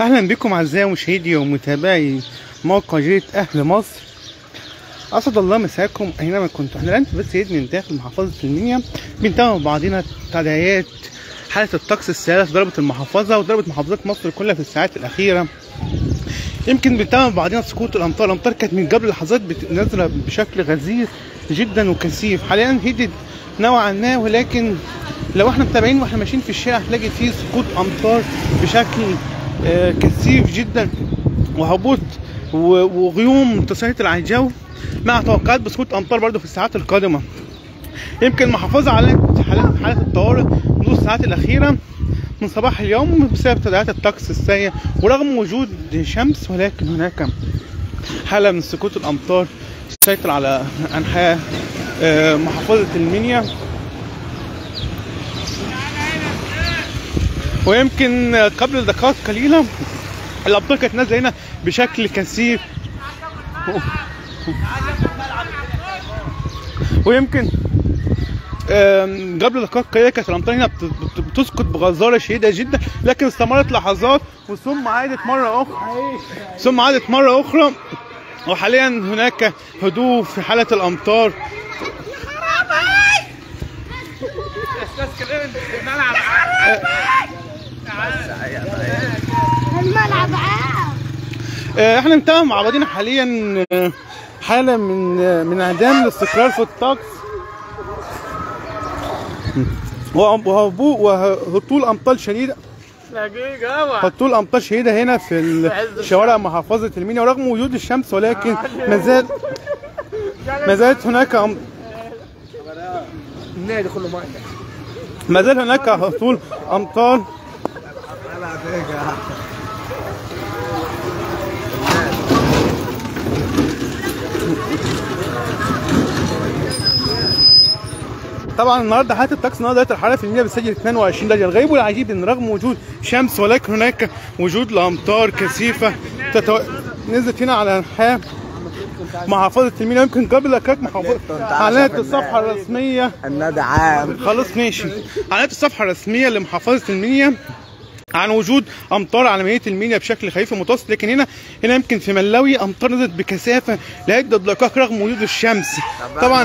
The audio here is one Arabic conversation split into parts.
اهلا بكم اعزائي مشاهدي ومتابعي موقع جريدة اهل مصر. اسعد الله مساكم اينما كنتم. احنا الان في بث جديد من داخل محافظة المنيا بنتابع بعضنا تداعيات حالة الطقس السيئة ضربت المحافظة وضربت محافظات مصر كلها في الساعات الاخيرة. يمكن بنتابع بعضنا سقوط الامطار. الامطار كانت من قبل لحظات نازلة بشكل غزير جدا وكثيف. حاليا هدت نوعا ما، ولكن لو احنا متابعين واحنا ماشيين في الشارع هتلاقي فيه سقوط امطار بشكل كثيف جدا وهبوط وغيوم تسيطر على الجو مع توقعات بسقوط امطار برضه في الساعات القادمه. يمكن المحافظه على حاله الطوارئ منذ الساعات الاخيره من صباح اليوم بسبب تداعيات الطقس السيء، ورغم وجود شمس ولكن هناك حاله من سقوط الامطار تسيطر على انحاء محافظه المنيا. ويمكن قبل دقائق قليله الامطار كانت نازله هنا بشكل كثيف، ويمكن قبل دقائق قليله كانت الامطار هنا بتسقط بغزاره شديده جدا، لكن استمرت لحظات وثم عادت مره اخرى وحاليا هناك هدوء في حاله الامطار. احنا بنتابع مع بعضنا حاليا حاله من انعدام الاستقرار في الطقس وهطول امطار شديده هنا في شوارع محافظه المنيا، ورغم وجود الشمس ولكن ما زالت هناك هطول امطار. طبعا النهارده حاله الطقس النهارده الحراره في المنيا بتسجل 22 درجه. الغريب والعجيب ان رغم وجود شمس ولكن هناك وجود لامطار كثيفه نزلت هنا على انحاء محافظه المنيا. يمكن قبل دقائق محافظه اعلنت الصفحه الرسميه الندى عام خلاص ماشي اعلنت الصفحه الرسميه لمحافظه المنيا عن وجود امطار على مدينه المنيا بشكل خفيف ومتوسط، لكن هنا يمكن في ملاوي امطار نزلت بكثافه لعده دقائق رغم وجود الشمس. طبعا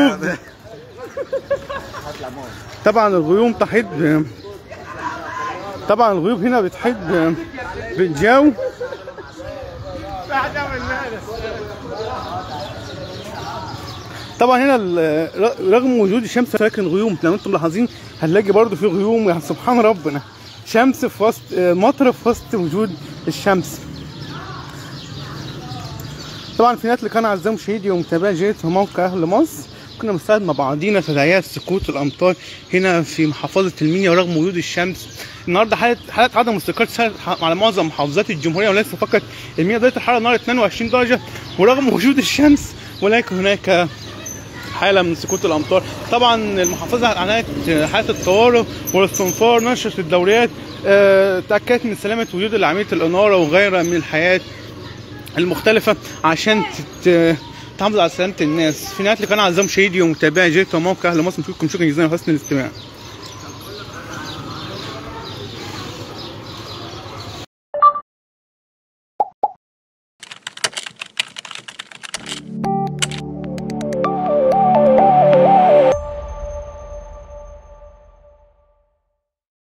الغيوم هنا بتحيط بالجو. طبعا هنا رغم وجود الشمس لكن غيوم، لو انتم ملاحظين هنلاقي برضو في غيوم، يعني سبحان ربنا، شمس في وسط مطر في وسط وجود الشمس. طبعا في نهايه اللي كان اعزائي مشاهدي ومتابعي جريدة موقع اهل مصر كنا بنستعرض مع بعضينا تداعيات سقوط الامطار هنا في محافظه المنيا ورغم وجود الشمس. النهارده حاله عدم استقرار على معظم محافظات الجمهوريه وليس فقط المنيا. درجه الحراره النهارده 22 درجه ورغم وجود الشمس ولكن هناك حاله من سقوط الامطار. طبعا المحافظه اعلنت حاله الطوارئ والاستنفار، نشرت الدوريات، تاكدت من سلامه وجود عمليه الاناره وغيرها من الحياه المختلفه عشان تحافظ على سلامه الناس. في نهايه القناه اعزائي مشاهدي ومتابعي جريدة موقع اهل مصر، نشوفكم شكرا جزيلا وحسن الاستماع.